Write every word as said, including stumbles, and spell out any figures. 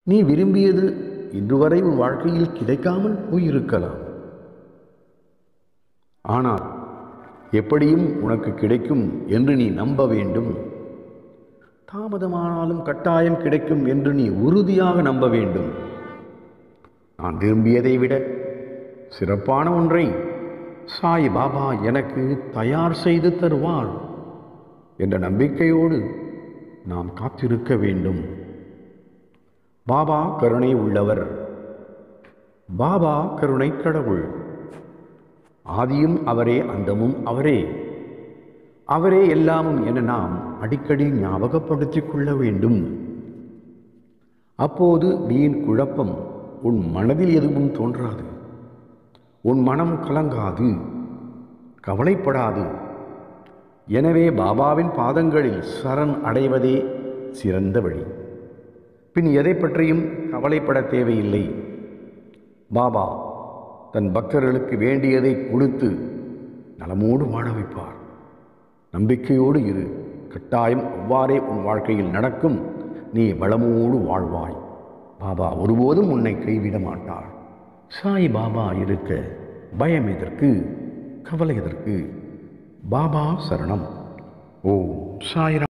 நீ விரும்பியது இன்று வரை உன் வாழ்க்கையில் கிடைக்காமல் போயிருக்கலாம். ஆனால் எப்படியும் உனக்கு கிடைக்கும் என்று நீ நம்ப வேண்டும். தாமதமானாலும் கட்டாயம் கிடைக்கும் என்று நீ உறுதியாக நம்ப வேண்டும். நான் விரும்பியதை விட சிறப்பான ஒன்றை சாய் பாபா எனக்கு தயார் செய்து தருவார் என்ற நம்பிக்கையோடு நாம் காத்திருக்க வேண்டும். பாபா கருணை உள்ளவர். பாபா கருணை கடவுள். ஆதியும் அவரே, அந்தமும் அவரே. அவரே எல்லாமும் என நாம் அடிக்கடி ஞாபகப்படுத்திக் கொள்ள வேண்டும். அப்போது வீண் குழப்பம் உன் மனதில் எதுவும் தோன்றாது. உன் மனம் கலங்காது, கவலைப்படாது. எனவே பாபாவின் பாதங்களில் சரண் அடைவதே சிறந்த வழி. பின் எதை பற்றியும் கவலைப்பட தேவையில்லை. பாபா தன் பக்தர்களுக்கு வேண்டியதை கொடுத்து நலமோடு வாழ வைப்பார். நம்பிக்கையோடு இரு. கட்டாயம் அவ்வாறே உன் வாழ்க்கையில் நடக்கும். நீ வளமோடு வாழ்வாய். பாபா ஒருபோதும் உன்னை கைவிட மாட்டார். சாய் பாபா இருக்க பயம் எதற்கு, கவலை எதற்கு? பாபா சரணம். ஓம் சாய்ராம்.